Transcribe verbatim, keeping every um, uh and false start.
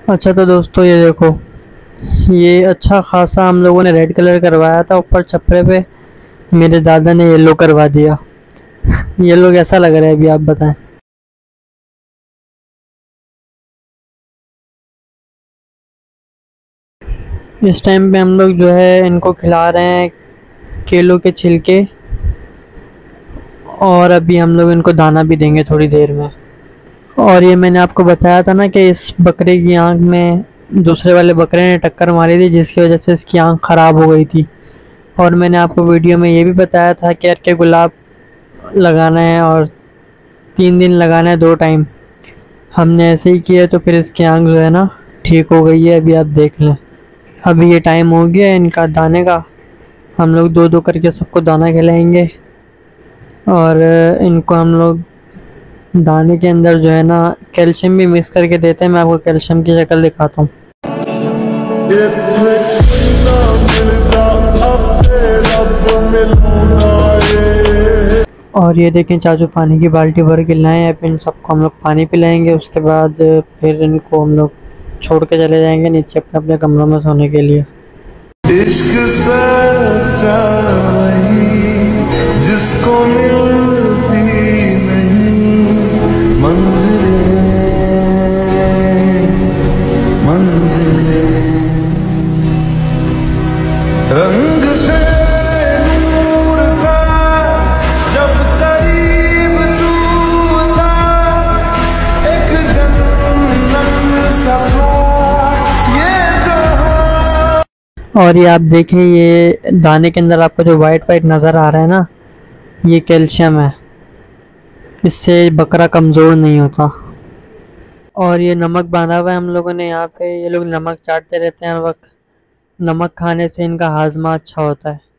अच्छा तो दोस्तों ये देखो, ये अच्छा खासा हम लोगों ने रेड कलर करवाया था ऊपर छपरे पे। मेरे दादा ने येलो करवा दिया। येलो कैसा लग रहा है अभी आप बताएं। इस टाइम पे हम लोग जो है इनको खिला रहे हैं केलों के छिलके, और अभी हम लोग इनको दाना भी देंगे थोड़ी देर में। और ये मैंने आपको बताया था ना कि इस बकरे की आंख में दूसरे वाले बकरे ने टक्कर मारी थी, जिसकी वजह से इसकी आंख खराब हो गई थी। और मैंने आपको वीडियो में ये भी बताया था कि अर्के गुलाब लगाना है और तीन दिन लगाना है, दो टाइम। हमने ऐसे ही किया तो फिर इसकी आंख जो है ना ठीक हो गई है। अभी आप देख लें, अभी ये टाइम हो गया है इनका दाने का। हम लोग दो दो करके सबको दाना खिलाएंगे, और इनको हम लोग दाने के अंदर जो है ना कैल्शियम भी मिक्स करके देते हैं। मैं आपको कैल्शियम की शक्ल दिखाता हूँ। और ये देखें चाचू पानी की बाल्टी भर के लाए हैं। अब इन सबको हम लोग पानी पिलाएंगे, उसके बाद फिर इनको हम लोग छोड़ के चले जाएंगे नीचे अपने अपने कमरों में सोने के लिए। इश्क सच्चाई जिसको मिलती नहीं मंजिलें मंजिलें रंग थे नूर था जब करीब तू था एक जन्नत सा था ये जहां। और ये आप देखें, ये दाने के अंदर आपको जो वाइट वाइट नज़र आ रहा है ना, ये कैल्शियम है। इससे बकरा कमज़ोर नहीं होता। और ये नमक बांधा हुआ है हम लोगों ने यहाँ पे। ये लोग नमक चाटते रहते हैं हर वक्त। नमक खाने से इनका हाजमा अच्छा होता है।